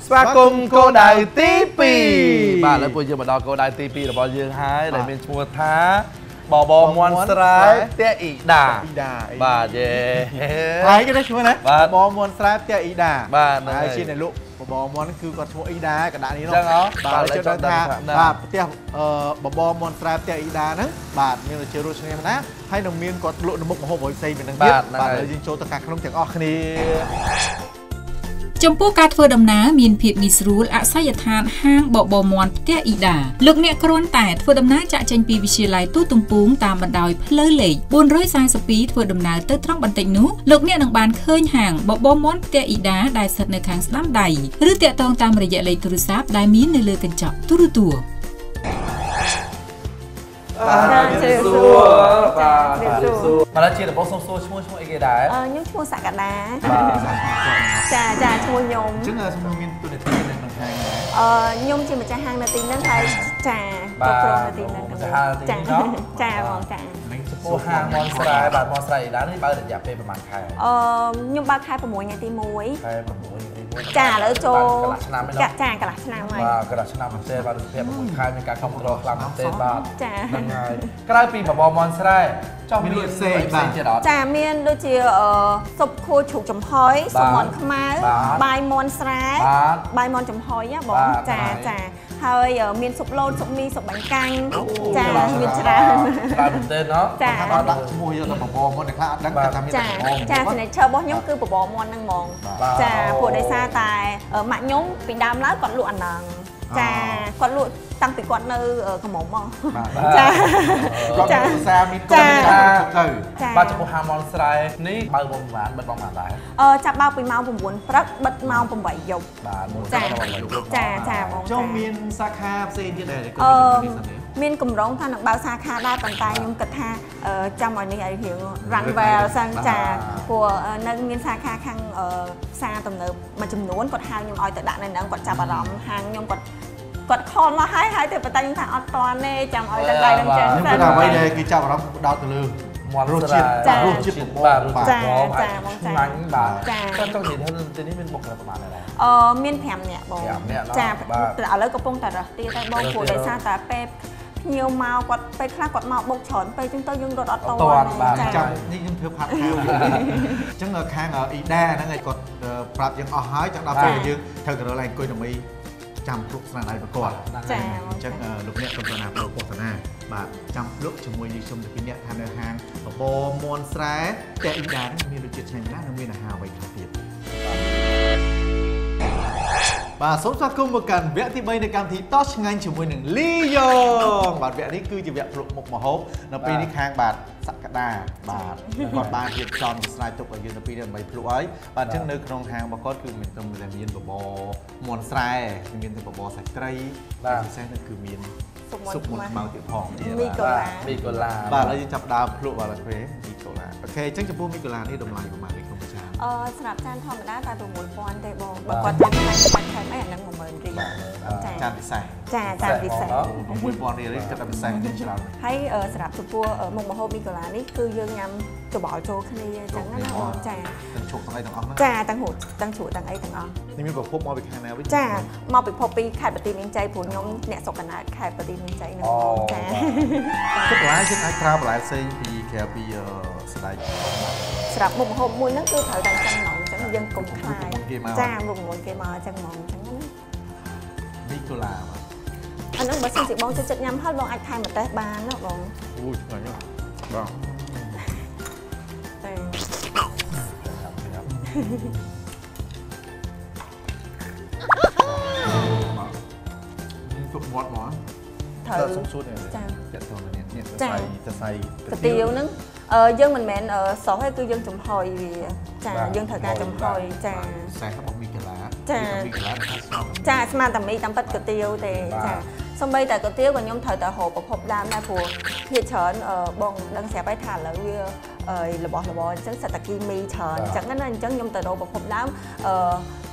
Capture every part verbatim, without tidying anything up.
สมาคมโกไดตีปีบ้านแล้วปุยยืมมาดอกโกไดตีปีเราบอลยืมหายเลยเป็นชัวท้าบอบอมวนสไลด์เตี้ยอีด่าบ้าเย่ไอ้ก็ได้ชัวนะบอมวนสไลด์เตี้ยอีด่าบ้านไอ้ชิ้นไหนลูกบอมวนคือกอดชัวอีด่ากระดานนี้เนาะจังเหรอบ้านเลยจดทาบ้านเตี้ยเอ่อบอมวนสไลด์เตี้ยอีด่านั้นบ้านมีเราเจอรู้ใช่ไหมนะให้น้องมีนกอดลุนมุกมาโหบอยไซเป็นนังเดียบ้านเลยยิงโจตะการขนมจากออกนี้จมปูการធ្វើដំណើរមានភាពងាយស្រួលអាស័យដ្ឋានហាងបបមន់ផ្ទះអ៊ីដាលោកអ្នកគ្រាន់តែធ្វើដំណើរចាក់ចេញពីវិទ្យាល័យទូទំពូងតាមបណ្ដោយផ្លូវលេខបួនរយសាសិបពីរធ្វើដំណើរទៅត្រង់បន្តិចនោះលោកអ្នកនឹងបានឃើញហាងបបមន់ផ្ទះអ៊ីដាដែលស្ថិតនៅខាងស្ដាំដៃឬតាក់ទងតាមរយៈលេខទូរស័ព្ទដែលមាននៅលើកញ្ចក់ទូរទស្សន៍បាទជម្រាបសួរបាទជម្រាបសួរមកដល់ជាដំបូងសូមសួរឈ្មោះឈ្មោះអីគេដែរអឺខ្ញុំឈ្មោះសក្តាចាចាឈ្មោះខ្ញុំអញ្ចឹងឈ្មោះមានទូនាទីនៅក្នុងហាងអឺខ្ញុំជាម្ចាស់ហាងនៅទីហ្នឹងហើយចាគ្រប់គ្រងនៅទីហ្នឹងចាចាបងចាចំពោះហាងមនស្រែបាទមនស្រែអ៊ីដានេះបើរយៈពេលប្រហែលខែអឺខ្ញុំបើកខែ6ថ្ងៃទីមួយខែ6ថ្ងៃទីមួយចាឥឡូវចូលកន្លះឆ្នាំហ្នឹងចាកន្លះឆ្នាំហើយបាទកន្លះឆ្នាំមែនទេបាទរូបភាព6ខែមានការគ្រប់គ្រងខ្លាំងមែនទេបាទចាហ្នឹងហើយក្រៅពីបបរមនស្រែចុះមានផ្សេងបាទចាមានដូចជាស៊ុបខួរជ្រូកចំហុយស៊ុបមាន់ខ្មៅបាយមាន់ស្រែបាយមាន់ចំហុយណាបងចាចាហើយមានស៊ុបឡូនស៊ុបមីស៊ុបបាញ់កាំងចាមានច្រើនច្រើនមែនទេណាចាដល់ដាក់ឈ្មោះយកទៅបបរមាន់តែខ្លះអត់ដឹងថាមានចាចា signature របស់ខ្ញុំគឺបបរមាន់ហ្នឹងហ្មងចាព្រោះដោយសារតែម៉ាក់ខ្ញុំពីដើមឡើយគាត់លក់អាហ្នឹងចាគាត់លក់តាំងពីគាត់នៅកំមុំមកចាគាត់ឧស្សាហ៍មានគុណការទៅបាទចំពោះហាងមនស្រែនេះបើកប្រហែលបិទប្រហែលដែរអឺចាប់បើកពីម៉ោង9ព្រឹកបិទម៉ោង8យប់បាទចាចាចាបងចុះមានសាខាផ្សេងទៀតដែរអឺមានកម្រងថានឹងបើកសាខាដែរប៉ុន្តែខ្ញុំគិតថាចាំឲ្យនេះឲ្យរៀង run well សិនចាព្រោះនៅមានសាខាខាងផ្សារទំនើបមួយចំនួនគាត់ហៅខ្ញុំឲ្យទៅដាក់នៅហ្នឹងគាត់ចាប់អារម្មណ៍ហាងខ្ញុំគាត់គាត់ខំមកហើយហើយទៅប៉ុន្តែខ្ញុំថាអត់តន់ទេចាំឲ្យដល់ដៃនឹងចេញសិនខ្ញុំថាអ្វីដែលគេចាប់អារម្មណ៍ដោតទៅលើមាត់រសជាតិរសជាតិបាទចាចាបងចាមាញ់បាទចង់ចង់និយាយថាទីនេះមានបុគ្គលិកប្រហែលដែរអឺមាន5នាក់បងចាឥឡូវកំពុងតែរស់ទៀតហើយបងព្រោះដោយសារតែពេលភ្ញៀវមកគាត់ពេលខ្លះគាត់មកបុកច្រើនពេកចឹងទៅយើងរត់អត់តន់ចាំនេះខ្ញុំធ្វើផាត់ខាវអញ្ចឹងខាងអ៊ីដាហ្នឹងឯងគាត់ប្រាប់យើងអស់ហើយចង់ដល់ពេលយើងត្រូវទៅរកឡើងអង្គុយដើម្បីចាំភ្លុកស្នាដៃប្រកបចាអញ្ចឹងលោកអ្នកកុំណាប្រកបស្នាបាទចាំភ្លុកជាមួយនឹងខ្ញុំទៅពីអ្នកថានៅហាងបបរមាន់ស្រែតែអ៊ីដាហ្នឹងមានរសជាតិឆ្ងាញ់ណាស់និងមានអាហារអ្វីខ្លះទៀតបាទសូមស្វាគមន៍មកកាន់វគ្គទី3នៃកម្មវិធីតោះឆ្ងាញ់ជាមួយនឹងលីយ៉ងបាទវគ្គនេះគឺជាវគ្គភ្លុកមុខម្ហូបនៅពេលនេះខាងបាទសក្តាបាទគាត់បានរៀបចំស្លាយទុកឲ្យយើងទៅពីនេះដើម្បីភ្លុកហើយបាទអញ្ចឹងនៅក្នុងហាងរបស់គាត់គឺមានត្រឹមតែមានបបរមាន់ស្រែមានតែបបរសាច់ត្រីបាទពិសេសនោះគឺមានស៊ុបមាន់ខ្មៅទៀតផងមីកូឡាមីកូឡាបាទឥឡូវយើងចាប់ដើមភ្លុកបាទអូខេមីកូឡាអូខេអញ្ចឹងចំពោះមីកូឡានេះតម្លៃប្រហែលទេក្នុងចានអឺសម្រាប់ចានធម្មតាតែ6ពាន់ទេបងបើគាត់ចានខ្លាំងខ្លាំងអីអាហ្នឹង10000រៀលចានពិសេសចាចានពិសេស 6ពាន់រៀលនេះគិតថាពិសេសជាច្រើនហើយសម្រាប់ចំពោះមុខម្ហូបមីកូឡានេះគឺយើងញ៉ាំច្បល់ចូលគ្នាអញ្ចឹងណាបងចាទាំងជ្រូកទាំងអីទាំងអស់ហ្នឹងចាទាំងហូតទាំងជ្រូកទាំងអីទាំងអស់នេះមានប្រភពមកពីខាងណាវិញចាមកពីភពពីខេត្តបន្ទាយមានជ័យព្រោះខ្ញុំអ្នកស្រុកកណ្ដាលខេត្តបន្ទាយមានជ័យហ្នឹងចាគិតបន្លែយើងអាចប្រើបន្លែផ្សេងពីក្រៅពីស្បែកសម្រាប់មុខម្ហូបមួយហ្នឹងគឺត្រូវតែចឹងហ្មងអញ្ចឹងយើងកុំខ្លាយចាមុខមួយគេមកអញ្ចឹងហ្មងអញ្ចឹងណាមីកូឡាអាហ្នឹងបើសិនជាបងចូលចិត្តញ៉ាំហើយបងអាចថែមម្ទេសបានណាបងអូយឆ្ងាញ់ណាស់បងតែទុកមាត់មកត្រូវសុំសួរនេះចាចាក់ទៅនេះនេះសរសៃសរសៃកាទៀវហ្នឹងអឺយើងមិនមែនសោះទេគឺយើងចំហុយវាចាយើងត្រូវការចំហុយចាខ្សែរបស់មីកាឡាចាមីកាឡាចាស្មានតែមីតាមពិតកាទៀវទេចាសូម្បីតែកាទៀវក៏ខ្ញុំត្រូវតែរកប្រភពដើមដែរព្រោះភាគច្រើនបងដឹងស្រាប់ហើយថាឥឡូវវារបស់របរអញ្ចឹងសិតតែគីមីច្រើនអញ្ចឹងណាអញ្ចឹងខ្ញុំទៅរកប្រភពដើមអឺ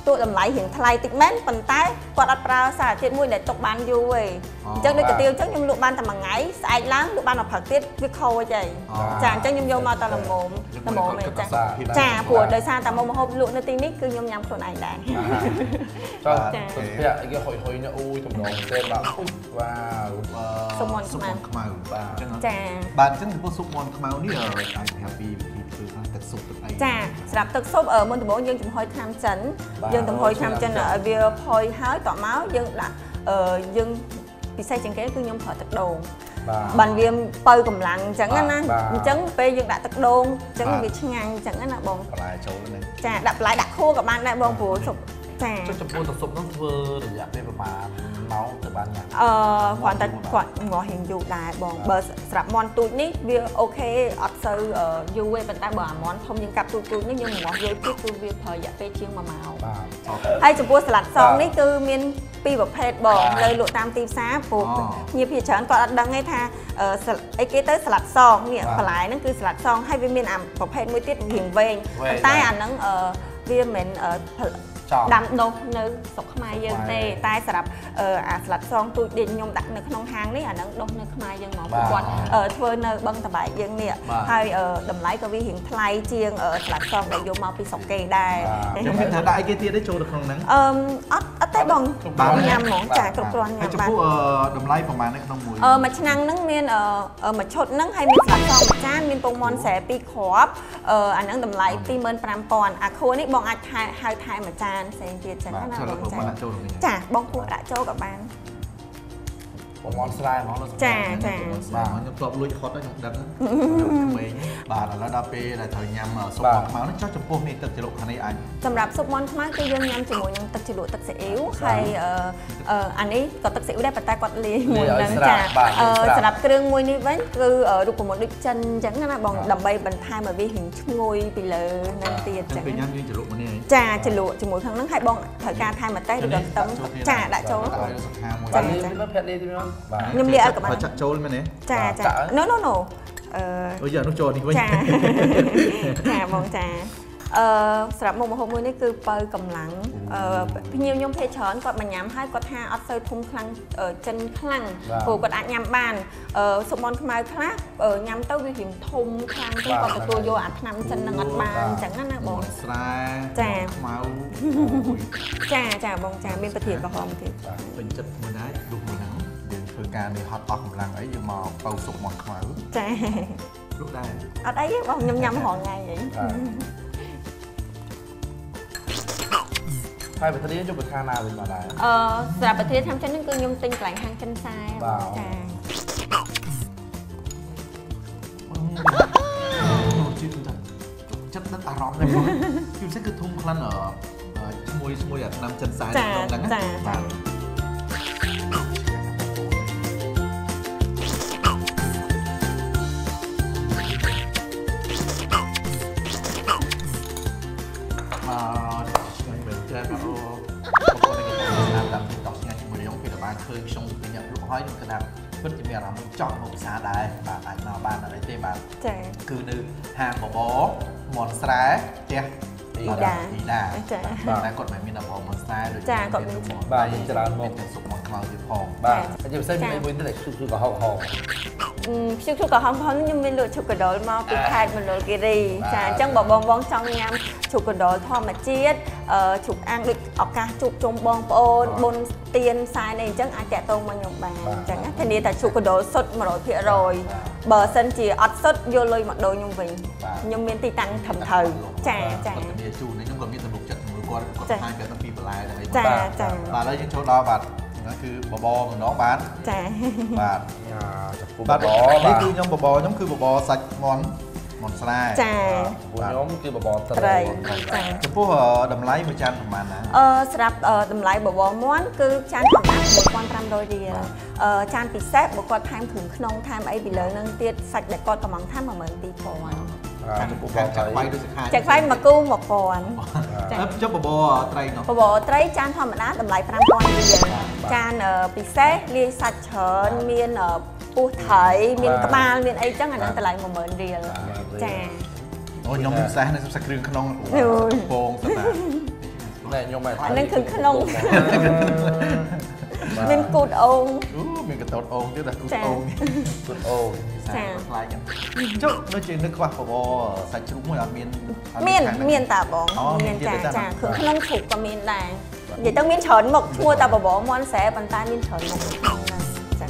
តួតម្លៃរៀងថ្លៃតិចមែនប៉ុន្តែគាត់អត់ប្រើសារជាតិមួយដែលຕົកបានយូរទេអញ្ចឹងដូចកាទៀវអញ្ចឹងខ្ញុំលក់បានតែមួយថ្ងៃស្អែកឡើងលក់បានដល់ព្រឹកទៀតវាខូចហើយចាអញ្ចឹងខ្ញុំយកមកតល្មមល្មមទេចាចាព្រោះដោយសារតែមុខម្ហូបលក់នៅទីនេះគឺខ្ញុំញ៉ាំខ្លួនឯងដែរចាចាសុភ័ក្រគេហុយហុយនៅអ៊ូយទំនងទេបាទវ៉ាវសុំមន់ខ្មៅខ្មៅបាទអញ្ចឹងចាបាទអញ្ចឹងចំពោះស៊ុបមន់ខ្មៅនេះអាចប្រាប់ពីវិធីធ្វើខ្លះទឹកស៊ុបទឹកអីចាសម្រាប់ទឹកស៊ុបមុនដំបូងយើងចំហុយថ្នាំចិនយើងចំហុយថ្នាំចិនឲ្យវាផុយហើយតមកយើងដាក់យើងពិសេសជាងគេគឺខ្ញុំប្រើទឹកដូងបានវាបើកម្លាំងអញ្ចឹងណាអញ្ចឹងពេលយើងដាក់ទឹកដូងអញ្ចឹងវាឆ្ងាញ់អញ្ចឹងណាបងបន្លែចូលហ្នឹងចាដាក់បន្លែដាក់ខួរក៏បានដែរបងព្រោះស៊ុបចាចុះចំពោះទឹកស៊ុបហ្នឹងធ្វើរយៈពេលប្រហែលម៉ោងទៅបានញ៉ាំអឺគាត់តែគាត់ងោះរៀងយូរដែរបងបើស្រាប់មន់ទូចនេះវាអូខេអត់សូវយូរទេប៉ុន្តែបើអាមន់ធំយើងកាប់ទូចទូចនេះយើងងោះយូរទៀតគឺវាប្រើរយៈពេលជាងមួយម៉ោងហើយចំពោះសាឡាត់សនេះគឺមានពីរប្រភេទបងនៅលក់តាមទីផ្សារព្រោះញាតិភាគច្រើនគាត់អត់ដឹងទេថាអីគេទៅសាឡាត់សនេះបន្លែហ្នឹងគឺសាឡាត់សហើយវាមានអាប្រភេទមួយទៀតរៀងវែងប៉ុន្តែអាហ្នឹងវាមិនដាំដុះនៅស្រុកខ្មែរយើងទេតែសម្រាប់អាស្លាត់សងទូចដែលខ្ញុំដាក់នៅក្នុងហាងនេះអាហ្នឹងដុះនៅខ្មែរយើងមកគាត់ធ្វើនៅបឹងតបែកយើងនេះហើយតម្លៃក៏វារៀងថ្លៃជាងស្លាត់សងដែលយកមកពីស្រុកគេដែរខ្ញុំមានថាដាក់អីគេទៀតទេចូលទៅក្នុងហ្នឹងអឺអត់អត់ទេបងញ៉ាំហ្មងចាគ្រប់គ្រាន់ញ៉ាំបានចំពោះតម្លៃប្រហែលនៅក្នុងមួយអឺមួយឆ្នាំងហ្នឹងមានមួយឈុតហ្នឹងហើយមានស្លាត់សងមួយចានមានពងមាន់ស្រែពីរគ្រាប់អឺអាហ្នឹងតម្លៃពីរម៉ឺនប្រាំពាន់អាខួរនេះបងអាចហៅថែមួយចានផ្សេងទៀតចឹងណាបងចាបងពួកដាក់ចូលក៏បានបងមន់ស្រែហ្មងចាចាខ្ញុំធ្លាប់លួចហត់ខ្ញុំដឹងក្មេងបាទឥឡូវដល់ពេលដែលត្រូវញ៉ាំស៊ុបមន់ខ្មៅនេះចុះចំពោះនេះទឹកជ្រលក់ខាងនេះអាចសម្រាប់ស៊ុបមន់ខ្មៅគឺយើងញ៉ាំជាមួយនឹងទឹកជ្រលក់ទឹកស៊ីអ៊ីវហើយអានេះក៏ទឹកស៊ីអ៊ីវដែរប៉ុន្តែគាត់លាយមួយនឹងចាសម្រាប់គ្រឿងមួយនេះវិញគឺរូបមន្តដូចចិនអញ្ចឹងណាបងដើម្បីបន្ថែមឲ្យវារៀងឈ្ងុយពីលើនឹងទៀតអញ្ចឹងពេលញ៉ាំយើងជ្រលក់មួយនេះចាជ្រលក់ជាមួយខាងហ្នឹងហើយបងត្រូវការថែមម្ទេសឬក៏ខ្ទឹមចាដាក់ចូលចានេះភេទនេះទីនោះខ្ញុំលាយឲ្យក៏បានចាក់ចូលមែនទេចាចា no no no អឺអូយ៉ានោះចូលនេះវិញចាចាបងចាអឺសម្រាប់មុខម្ហូបមួយនេះគឺបើកម្លាំងអឺភ្ញៀវខ្ញុំភេទច្រើនគាត់មកញ៉ាំហើយគាត់ថាអត់សូវធំខ្លាំងចិនខ្លាំងព្រោះគាត់អាចញ៉ាំបានអឺស៊ុបមាន់ខ្មៅខ្លះញ៉ាំទៅវារៀងធំខ្លាំងទៅគាត់ទទួលយកអាថ្នាំចិននឹងអត់បានអញ្ចឹងណាបងស្រែចាខ្មៅចាចាបងចាមានប្រធានក្រហមទៀតពេញចិត្តមួយដែរលុះមួយហ្នឹងធ្វើការនេះហត់អស់កម្លាំងអីយកមកបើស៊ុបមាន់ខ្មៅចាលក់ដែរអត់អីទេបងខ្ញុំញ៉ាំរាល់ថ្ងៃអីហើយប្រធានយកទៅខាងណាវិញមកដែរអឺសម្រាប់ប្រធានឆ្នាំចិនហ្នឹងគឺខ្ញុំទិញកន្លែងហាងចិនខ្សែចាជឿថាចិត្តនឹងអារម្មណ៍ហ្នឹងគឺពិសេសគឺធំខ្លាំងឈ្មោះឈ្មោះអាឆ្នាំចិនខ្សែក្នុងហ្នឹងចាចាឃើញខ្ញុំទៅញ៉ាំលក់ហើយខ្ញុំគិតថាពិតជាមានអារម្មណ៍ចង់មកភាសាដែរបាទអាចមកបានអីទេបាទចាគឺនៅហាងបបរមន់ស្រែផ្ទះអ៊ីដាអ៊ីដាចាតែគាត់មិនមានបបរមន់ស្រែដូចចាគាត់មានបាទច្រើនមកទាំងស៊ុបមាន់ខ្មៅទៀតផងបាទហើយជាពិសេសមានមួយទៀតគឺគឺកំហុសកំហុសខ្ជិលកំហុសកំហុសខ្ញុំមានលក់ឈូកដោលមកពីខេត្តមណ្ឌលគិរីចាអញ្ចឹងបើបងបងចង់ញ៉ាំឈូកដោលធម្មជាតិអឺជុកអាំងដូចឱកាសជួបជុំបងប្អូនបុណ្យទានខ្សែនេះអញ្ចឹងអាចតាក់ទងមកខ្ញុំបានអញ្ចឹងធានាថាឈូកដោលសុទ្ធមួយរយភាគរយបើសិនជាអត់សុទ្ធយកលុយមកដូរខ្ញុំវិញខ្ញុំមានទីតាំងត្រឹមត្រូវចាចាជំនាញជូនខ្ញុំក៏មានទំនុកចិត្តជាមួយគាត់គាត់ថាគាត់ទៅពីបន្លែដែរចាចាបាទឥឡូវយើងចូលដល់បាទគឺបបរម្ដងបានចាបាទចំពោះបបរនេះគឺខ្ញុំបបរខ្ញុំគឺបបរសាច់មាន់មាន់ស្រែចាខ្ញុំគឺបបរត្រីចាចំពោះតម្លៃមួយចានប្រហែលណាអឺស្រាប់តម្លៃបបរមាន់គឺចានធម្មតាមួយពាន់ប្រាំរយរៀលអឺចានពិសេសបើគាត់ថែមគ្រឿងក្នុងថែមអីពីលើនឹងទៀតសាច់ដែលគាត់កំងថែម មួយម៉ឺនពីរពាន់ចំពោះចាក់វាយដូចសខាចាក់វាយមួយគូមួយពាន់ចាចុះបបរត្រីនោះបបរត្រីចានធម្មតាតម្លៃប្រាំពាន់រៀលចានពិសេសលាយសាច់ច្រើនមានពោះថៃមានក្បាលមានអីចឹងអាហ្នឹងតម្លៃមួយម៉ឺនរៀលចាអូខ្ញុំពិសេសនៅសាច់គ្រឿងក្នុងពងស្តា này nhôm mày nên cứ không nên cột ôn mình cái tột ôn chứ là cột ôn cột ôn lại chút nói chuyện nước qua bò sạch trúng rồi là miền miền miền tả bóng miền trà trà cứ không thuộc vào miền này vậyต้องមានច្រើនមុខឈ្មោះតាបបមន់ស្រែប៉ុន្តែមានច្រើនមុខចឹង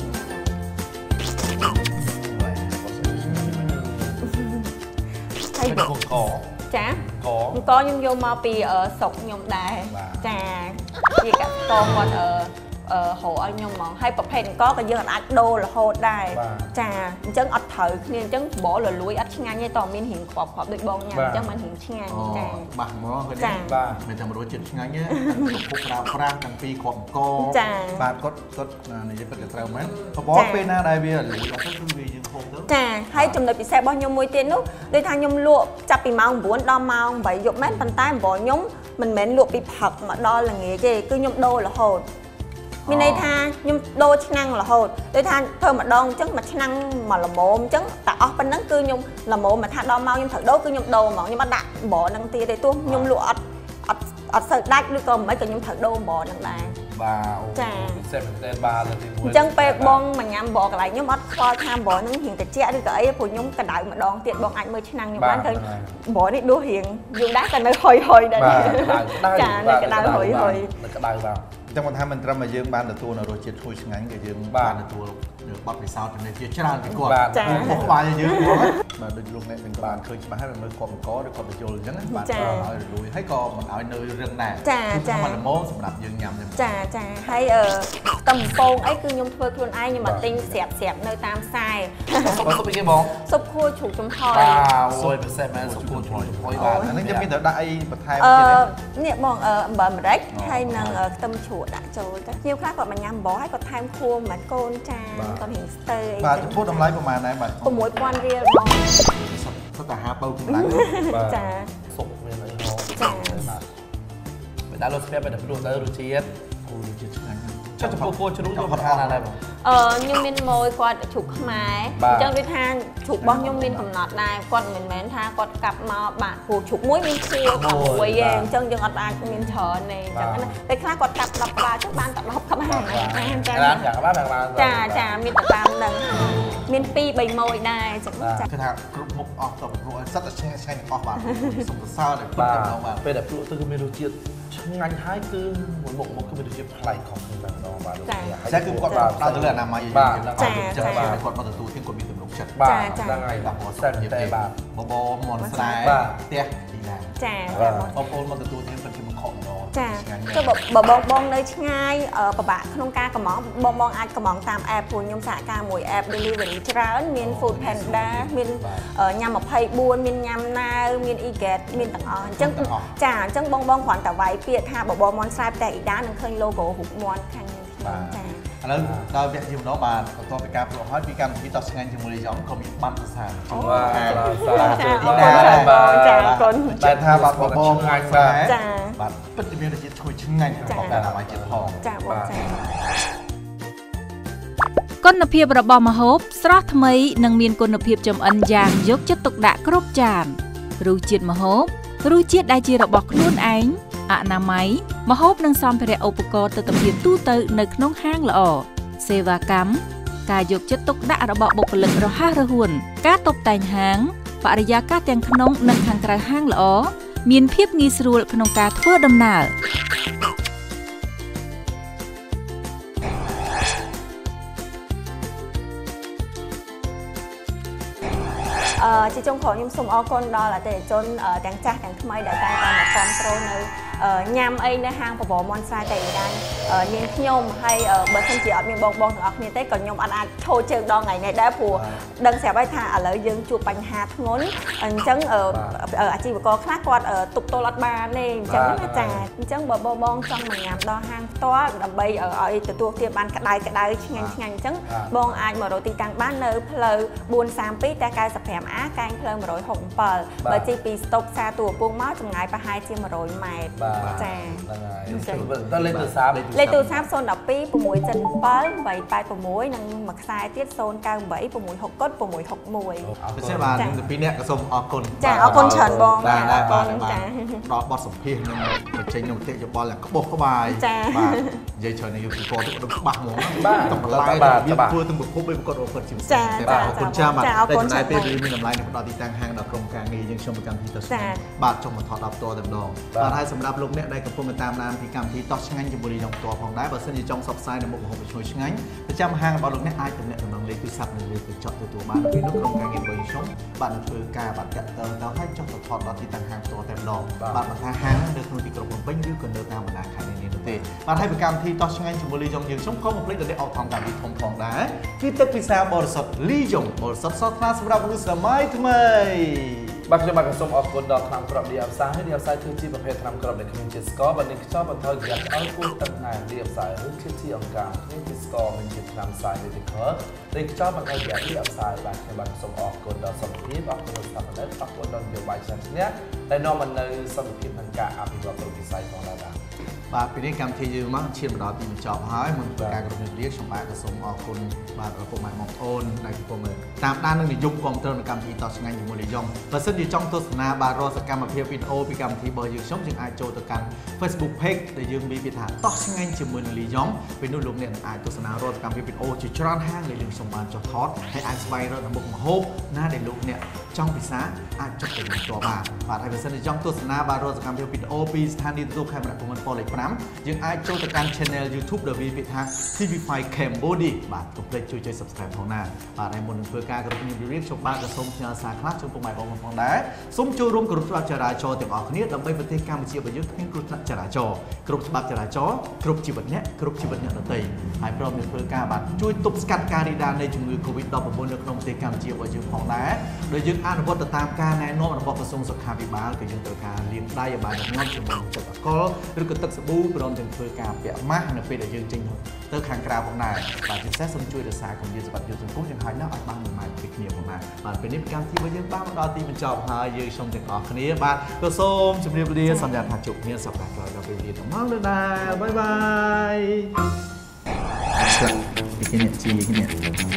ហើយក ចា ក ក ខ្ញុំយកមកពីស្រុកខ្ញុំដែរចាជាកកគាត់អឺអឺហៅឲ្យខ្ញុំហ្មងហើយប្រភេទកក៏យើងអាចដូររហូតដែរចាអញ្ចឹងអត់ត្រូវគ្នាអញ្ចឹងបបរលលួយអត់ឆ្ងាញ់ទេតើមានរៀងខ្វប់ខ្វប់ដូចបងញ៉ាំអញ្ចឹងមិនរៀងឆ្ងាញ់ចាបាទហ្មងគាត់ចាមិនតែរសជាតិឆ្ងាញ់ទេពុកប្រើប្រាស់ទាំងពីរគ្រាប់កចាបាទគាត់គាត់និយាយពិតទៅត្រូវមែនបបរពេលណាដែលវាលលួយអត់ទៅគឺវាយើងហូបទៅចាហើយចំណុចពិសេសរបស់ខ្ញុំមួយទៀតនោះដូចថាខ្ញុំលក់ចាប់ពីម៉ោង៩ដល់ម៉ោង៨យប់មែនប៉ុន្តែបបរខ្ញុំមិនមែនលក់ពីផឹកមកដល់ល្ងាចទេគឺខ្ញុំដូររហូតមានន័យថាខ្ញុំដូរឆ្នាំងរហូតដូចថាធ្វើម្ដងអញ្ចឹងមួយឆ្នាំងមកល្មមអញ្ចឹងតែអស់ប៉ុណ្ណឹងគឺខ្ញុំល្មមមកថាដល់មកខ្ញុំត្រូវដូរគឺខ្ញុំដូរហ្មងខ្ញុំអត់ដាក់បបរហ្នឹងទៀតទេទោះខ្ញុំលក់អត់អត់អត់សូវដាច់ឬក៏មិនក៏ខ្ញុំត្រូវដូរបបរហ្នឹងដែរបាទចាពិសេសមែនតើបាទលើទីមួយអញ្ចឹងពេលបងមកញ៉ាំបបរកន្លែងខ្ញុំអត់ខ្វល់ថាបបរហ្នឹងរៀងត្រជាក់ឬក៏អីព្រោះខ្ញុំកដៅម្ដងទៀតបងអាចមើលឆ្នាំងខ្ញុំបានឃើញបបរនេះដួសរៀងយូរដែរតែនៅហុយហុយដែរចានៅកដៅហុយហុយនៅកដៅបាទចឹងមិនថាមិនត្រឹមតែយើងបានទទួលនៅរសជាតិឈ្ងុយឆ្ងាញ់ក៏យើងបានទទួលបទពិសោធន៍ចំណេះជាច្រើនពីគាត់ហូបបាយយើងបាទដូចលោកអ្នកនឹងបានឃើញច្បាស់ហើយមើលគាត់អង្គឬគាត់បញ្យល់អញ្ចឹងបាទឲ្យរលួយហើយក៏មិនឲ្យនៅរឹងដែរចាចាមិនល្មមសម្រាប់យើងញ៉ាំចាចាហើយអឺតំពងអីគឺខ្ញុំធ្វើខ្លួនឯងខ្ញុំមកទិញស្រាប់ស្រាប់នៅតាមផ្សារសុបសុបពីគេបងសុបខួរជ្រូកចំហុយបាទអូយពិសេសមែនសុបខួរជ្រូកចំហុយបាទអានេះខ្ញុំមានតែដាក់អីបន្ថែមទៀតនេះបងអំបិលម្រេចហើយនឹងខ្ទឹមជ្រក់ដាក់ចូលទៅខ្ញុំខ្លះគាត់មកញ៉ាំបបរហើយគាត់ថែមខួរមិនកូនចាគាត់រៀងស្ទើអីបាទចំពោះតម្លៃប្រហែលដែរបាទ៦ពាន់រៀលបងសុទ្ធតែហាបើកម្លាំងចាសុបមានអីហោចាបាទបើដាក់លោកស្ពែបែបព្រោះទៅរសជាតិគូរសជាតិឆ្ងាញ់ចុះចំពោះគួរជ្រូកយកថាណាដែរបងអឺខ្ញុំមានម៉ួយគាត់ជ្រូកខ្មែរអញ្ចឹងដូចថាជ្រូករបស់ខ្ញុំមានកំណត់ដែរគាត់មិនមែនថាគាត់កាប់មកបាទព្រោះជ្រូកមួយមានខួរតែមួយឯងអញ្ចឹងយើងអត់អាចមានច្រើនទេអញ្ចឹងណាពេលខ្លះគាត់កាប់ដប់ក្បាលចុះបានតែដប់ក្បាលបានចាបានយ៉ាងបានបានចាចាមានតែតាមនឹងមានពីរបីម៉ួយដែរអញ្ចឹងចាគឺថាគ្រប់មុខអស់ទៅព្រោះសិតតែឆ្ងាញ់ឆ្ងាញ់អស់បាទសុំសរសើរដល់គ្រប់ចំណងបាទពេលដែលភ្លក់ទៅគឺមានរសជាតិឆ្ងាញ់ហើយគឺមួយមុខមកគឺមានរសជាតិប្លែកខុសគ្នាតែម្ដងបាទលោកចាចាគឺគាត់ដើរទៅលើអនាម័យយើងបាទចាចាគាត់មកទទួលទៀតគាត់មានទំនុកចិត្តបាទហ្នឹងហើយបាទសិនតែបាទបបរមន់ស្រែផ្ទះទីណាចាបងប្អូនមកទទួលទៀតពិតជាមកខកម្ដងចាចុះបើបងបងនៅឆ្ងាយពិបាកក្នុងការកម្មងបងបងអាចកម្មងតាម app ព្រោះខ្ញុំសហការមួយ app delivery ច្រើនមាន Food Panda មានញ៉ាំម្ភៃបួនមានញ៉ាំណាវមាន e-get មានទាំងអស់អញ្ចឹងចាអញ្ចឹងបងបងគ្រាន់តែវាយពាក្យថាបបរមន់ស្រែផ្ទះអ៊ីដានឹងឃើញ logo រូបមន់ខាងខ្ញុំចាឥឡូវដល់វគ្គជាម្ដងបាទបន្ទាប់ពីការប្រឡងហើយពីកម្មវិធីតោះឆ្ងាញ់ជាមួយលីយ៉ងក៏មានបានសរសើរបាទចាចាគុណតែថាបាទបបរឆ្ងាញ់បាទចាបាទពិតជាមានរសជាតិឈ្ងុយឆ្ងាញ់របស់តែអនាម័យជាតិផងចាបងចាគុណភាពរបស់ម្ហូបស្រស់ថ្មីនិងមានគុណភាពចម្អិនយ៉ាងយកចិត្តទុកដាក់គ្រប់ចានរសជាតិម្ហូបរសជាតិដែលជារបស់ខ្លួនឯងអនាម័យម្ហូបនិងសម្ភារៈឧបករណ៍ទិដ្ឋភាពទូទៅនៅក្នុងហាងល្អសេវាកម្មការយកចិត្តទុកដាក់របស់បុគ្គលិករហ័សរហួនការតុបតែងហាងបរិយាកាសទាំងក្នុងនិងខាងក្រៅហាងល្អមានភាពងាយស្រួលក្នុងការធ្វើដំណើរអឺជាចុងក្រោយខ្ញុំសូមអរគុណដល់អតិថិជនទាំងចាស់ទាំងថ្មីដែលតែងតែមកគាំទ្រនៅញ៉ាំអីនៅហាងបបរមន់ស្រែតែឯដែរនាងខ្ញុំហើយបើសិនជាអត់មានបងបងទាំងអស់គ្នាទេក៏ខ្ញុំអត់អាចឈរជើងដល់ថ្ងៃនេះដែរព្រោះដឹងស្រាប់ហើយថាឥឡូវយើងជួបបញ្ហាធ្ងន់អញ្ចឹងអាជីវករខ្លះគាត់ទប់ទល់អត់បានទេអញ្ចឹងណាចាអញ្ចឹងបើបងបងចង់មកញ៉ាំដល់ហាងផ្ទាល់ដើម្បីឲ្យទទួលទានបានក្តៅក្តៅឆ្ងាញ់ឆ្ងាញ់អញ្ចឹងបងអាចមករកទីតាំងបាននៅផ្លូវបួនសាមពីរតែកៅសិបប្រាំ A កែងភ្លើងmột trăm sáu mươi bảyបើជីពីស្តុបផ្សារទួលពុងមកចម្ងាយប្រហែលជាmột trămម៉ែត្រចាហ្នឹងហើយតើលេខទូរស័ព្ទលេខទូរស័ព្ទศูนย์ หนึ่ง สอง หก เจ็ด เจ็ด แปด แปด หกនិងមួយខ្សែទៀតศูนย์ เก้า แปด หก หก หก หก หก หก មួយពិសេសបាទនឹងពីរនាក់ក៏សូមអរគុណចាអរគុណច្រើនបងបាទបាទដល់បទសម្ភាសន៍នឹងបញ្ចេញនៅមតិយោបល់យ៉ាងក្បោះក្បាយបាទនិយាយច្រើនយុទ្ធសាស្ត្រទៅច្បាស់ហ្មងបាទតម្លៃវាធ្វើទាំងប្រភពដោយប្រកបដោយគាត់ជាចាបាទអរគុណចាបាទតែចំណាយពេលមានតម្លៃនៅដល់ទីតាំងហាងដល់ក្រុមការងារយើងខ្ញុំប្រកាន់ទីទៅបាទចុងបន្ថតដល់ផ្ទាល់តែម្ដងបាទហើយសម្រាប់លោកអ្នកដែលកំពុងតាមដានពីកម្មវិធីតោះឆ្ងាញ់ជាមួយនឹងផ្ទាល់ផងដែរបើសិនជាចង់សបផ្សាយនៅមុខម្ហូបឈ្ងុយឆ្ងាញ់ប្រចាំហាងរបស់លោកអ្នកអាចទំនាក់ទំនងលេខទូរស័ព្ទនៅលើកញ្ចក់ទទួលបានពីនោះក្រុមការងាររបស់ខ្ញុំបាទនឹងធ្វើការបាទតាក់ទងទៅឲ្យចុះទៅថតដល់ទីតាំងហាងផ្ទាល់តែម្ដងបាទមិនថាហាងនៅក្នុងទីក្រុងភ្នំពេញឬក៏នៅតាមបណ្ដាខេត្តនានានោះទេបាទហើយប្រកម្មវិធីតោះឆ្ងាញ់ជាមួយលីយ៉ុងយើងខ្ញុំខំបំភ្លេចដល់អ្នកអត់ថងកម្មវិធីធំផងដែរគឺទឹកពិសាបរិសុទ្ធលីយ៉ុងបរិសុទ្ធសតថ្លាសម្រាប់មនុស្សសម័យថ្មីបាទខ្ញុំបាទសូមអរគុណដល់ថ្នាំក្របឌីអាផ្សាយឌីអាផ្សាយគឺជាប្រភេទថ្នាំក្របដែលគ្មានជាតិស្ករបាទនេះខ្យល់បន្ថយរយៈឲ្យពោះទឹកណែឌីអាផ្សាយឬគឺជាអង្ការគ្មានជាតិស្ករមានជាតិថ្នាំសាយមេតិកលនេះខ្យល់បន្ថយរយៈឌីអាផ្សាយបាទខ្ញុំបាទសូមអរគុណដល់សុខភាពអរគុណដល់ស្ថាប័នអរគុណដល់នយោបាយឆ្នាំនេះដែលនាំមកនៅសន្តិភាពនិងការអភិវឌ្ឍគ្រប់វិស័យផងដែរបាទពីនេះកម្មវិធីយើងមកឈានមកដល់ទីបញ្ចប់ហើយមុនពីការគ្រប់គ្រងរៀបខ្ញុំបាទក៏សូមអរគុណបាទឪពុកម៉ែបងប្អូនដែលកំពុងតាមដាននិងនិយមគាំទ្រនៅកម្មវិធីតោះឆ្ងាញ់ជាមួយលីយ៉ុងបើសិនជាចង់ទស្សនាបាទរាល់សកម្មភាពវីដេអូពីកម្មវិធីរបស់យើងខ្ញុំយើងអាចចូលទៅកាន់ Facebook Page ដែលយើងមានពាក្យថាតោះឆ្ងាញ់ជាមួយនឹងលីយ៉ុងពេលនោះលោកអ្នកអាចទស្សនារាល់សកម្មភាពវីដេអូជាច្រើនហាងដែលយើងខ្ញុំបានចុះថតហើយអាចស្វែងរកនៅមុខម្ហូបណាដែលលោកអ្នកចង់ពិសាអាចចុះទៅផ្ទាល់បានបាទហើយបើសិនជាចង់ទស្សនាបាទរាល់សកម្មភាពវីដេអូពីស្ថានីយ៍ទូរទស្សន៍ខេមរៈភូមិន្ទប៉លេខfiveយើងអាចចូលទៅកាន់ Channel YouTube ដែលវាពាក្យថា ที วี ไฟว์ Cambodia បាទកុំភ្លេចជួយចុច Subscribe ផងណាបាទហើយមុននឹងធ្វើការគ្រប់គ្រងរៀបរៀបខ្ញុំបាទក៏សូមផ្ញើសារខ្លះជូនពុកម៉ែបងប្អូនផងដែរសូមចូលរួមគោរពច្បាប់ចរាចរណ៍ទាំងអស់គ្នាដើម្បីប្រទេសកម្ពុជារបស់យើងគ្មានគ្រោះថ្នាក់ចរាចរណ៍គ្រប់ច្បាប់ចរាចរណ៍គ្រប់ជីវិតអ្នកគ្រប់ជីវិតអ្នកដទៃហើយព្រមទាំងធ្វើការបាទជួយទប់ស្កាត់ការរីករាលនៃជំងឺ COVID ដប់ប្រាំ9 នៅក្នុងប្រទេសកម្ពុជារបស់យើងផងដែរដោយយើងអនុវត្តទៅតាមការណែនាំរបស់ក្រសួងសុខាភិបាលគឺយើងត្រូវការលាងដៃឲ្យបានញឹកជាមួយទឹកអាល់កុលឬក៏ទឹកសាប៊ូព្រមទាំងធ្វើការពាក់ម៉ាស់នៅពេលដែលយើងចេញទៅខាងក្រៅផងដែរបាទជាពិសេសសូមជួយរក្សាគម្លាតសុវត្ថិភាពសង្គមយ៉ាងហោចណាស់ឲ្យបានមួយម៉ែត្រពីគ្នាផងដែរបាទពេលនេះកម្មវិធីរបស់យើងបានមកដល់ទីបញ្ចប់ហើយយើងសូមទាំងអស់គ្នាបាទក៏សូមជម្រាបលាសន្យាថាជួបគ្នាសប្តាហ៍ក្រោយដល់ពេលវេលាទាំងម៉ោងដូចដែរបាយបាយស្លាប់ពីគ្នាជីគ្នា